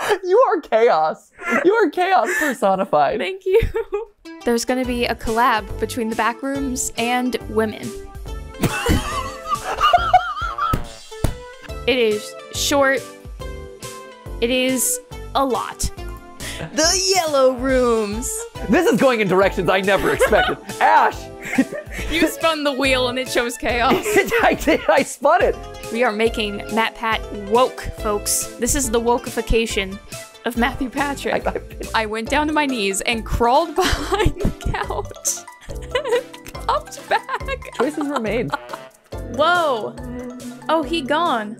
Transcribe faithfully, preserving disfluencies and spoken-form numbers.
You are chaos. You are chaos personified. Thank you. There's gonna be a collab between the backrooms and women. It is short. It is a lot. The yellow rooms. This is going in directions I never expected. Ash! You spun the wheel and it chose chaos. I did. I spun it. We are making MatPat woke, folks. This is the wokeification of Matthew Patrick. I, I, I went down to my knees and crawled behind the couch and popped back. Choices were made. Whoa. Oh, he gone.